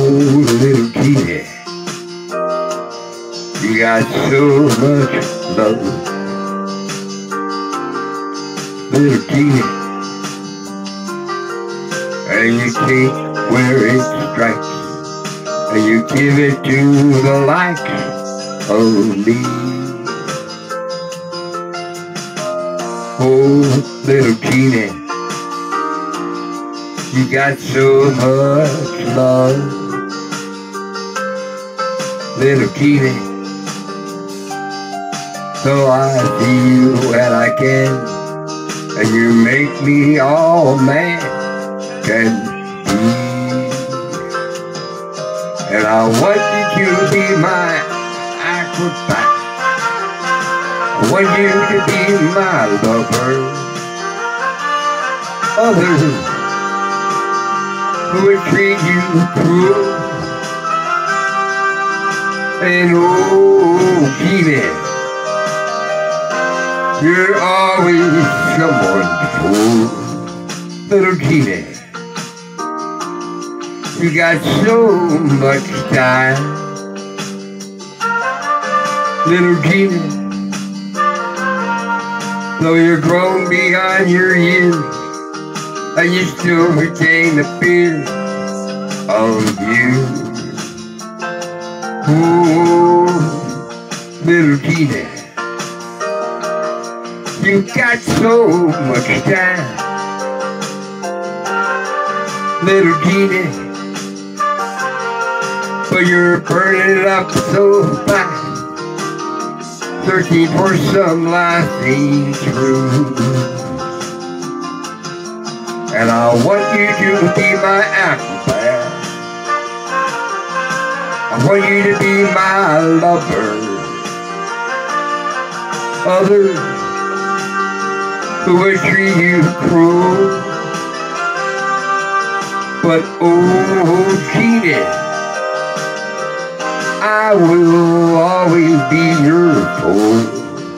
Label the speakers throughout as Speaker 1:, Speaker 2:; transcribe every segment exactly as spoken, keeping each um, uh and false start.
Speaker 1: little Jeannie, you got so much love. Little Jeannie, and you take where it strikes, and you give it to the likes of me. Oh, little Jeannie, you got so much love. Little Jeannie, so I feel that I can, and you make me all man can be. And I want you to be my acrobat. I want you to be my lover. Others who would treat you cruel. And oh, Jeannie, you're always someone's fool. Little Jeannie, you got so much time. Little Jeannie, though you're grown beyond your years, and you still retain the fear of you. Ooh, little Jeannie, you got so much time. Little Jeannie, but you're burning it up so fast, searching for some lasting truth. And I want you to be my acrobat. I want you to be my lover. Others who would treat you cruel, but oh, Jeannie, I will always be your fool.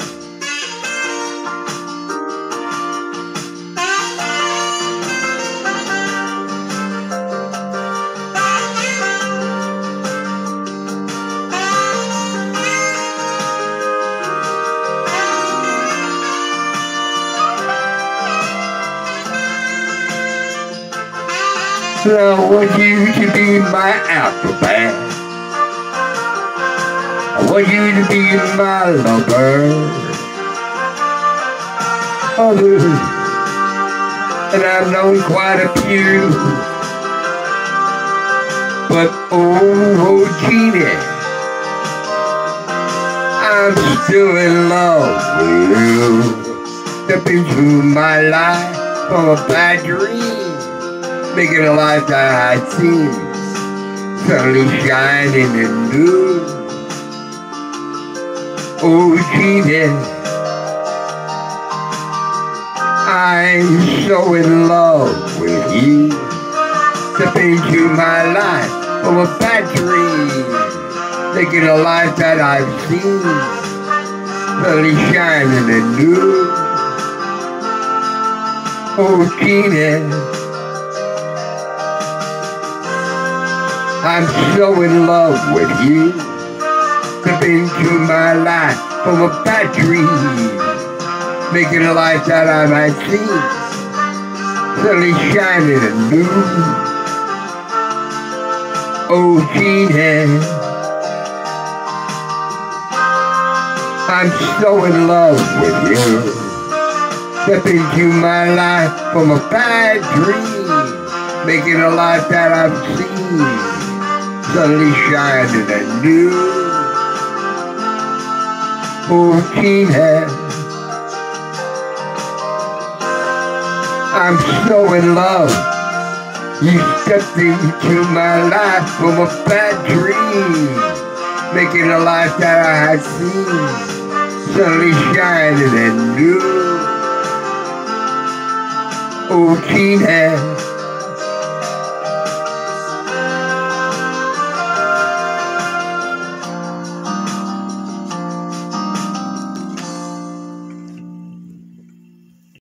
Speaker 1: I want you to be my acrobat. I want you to be my lover. Others, and I've known quite a few, but oh, Jeannie, I'm still in love with you. Step into my life from a bad dream, making a life that I'd seen suddenly shining and new. Oh, Jeannie, I'm so in love with you. Step into my life from a bad dream, making a life that I've seen suddenly shining and new. Oh, Jeannie, I'm so in love with you. Step into my life from a bad dream, making a life that I might see suddenly shining anew. Oh, Jeannie, I'm so in love with you. Step into my life from a bad dream, making a life that I've seen suddenly shining anew. Oh, Jeannie, I'm so in love. You stepped into my life from a bad dream, making a life that I had seen suddenly shining anew. Oh, Jeannie,